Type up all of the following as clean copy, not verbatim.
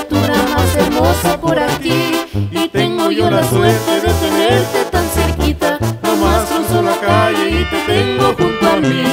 criatura más hermosa por aquí. Y tengo yo la suerte de tenerte tan cerquita. Nomás cruzo la calle y te tengo junto a mí.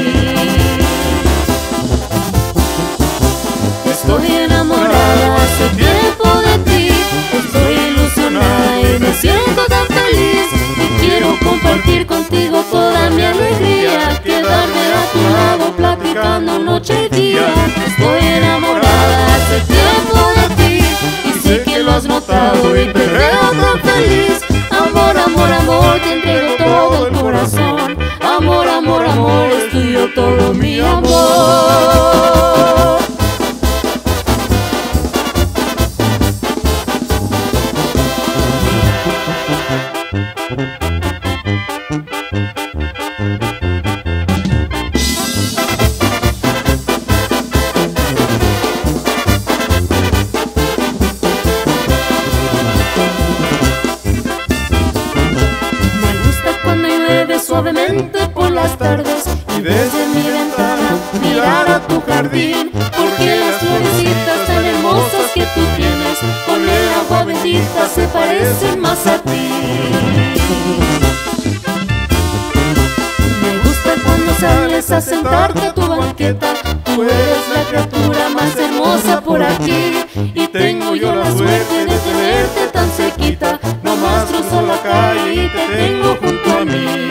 Estoy enamorada hace tiempo de ti. Estoy ilusionada y me siento tan feliz. Y quiero compartir contigo toda mi alegría, quedarme a tu lado platicando noche y día. Estoy enamorada hace tiempo de ti y sé que lo has notado y te veo tan feliz. Amor, amor, amor, te entrego todo el corazón. Amor, amor, amor, es tuyo todo mi amor. Suavemente por las tardes y desde mi ventana mirar a tu jardín, porque las florecitas tan hermosas que tú tienes con el agua bendita se parecen más a ti. Me gusta cuando sales a sentarte a tu banqueta. Tú eres la criatura más hermosa por aquí y tengo yo la suerte de tenerte tan cerquita. Nomás cruzo la calle y te tengo junto a mí.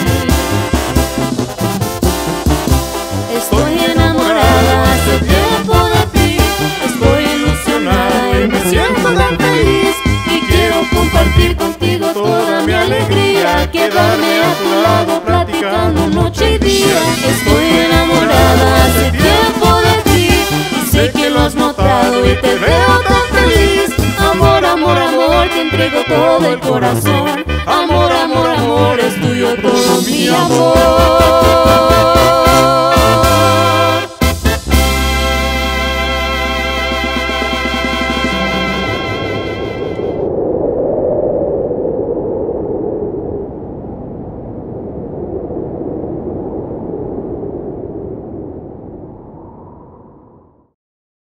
Estoy enamorada hace tiempo de ti. Estoy ilusionada y me siento tan feliz. Y quiero compartir contigo toda mi alegría, quedarme a tu lado platicando noche y día. Estoy enamorada hace tiempo de ti y sé que lo has notado y te veo tan feliz. Amor, amor, amor, te entrego todo el corazón. Amor, amor, amor, es tuyo todo mi amor.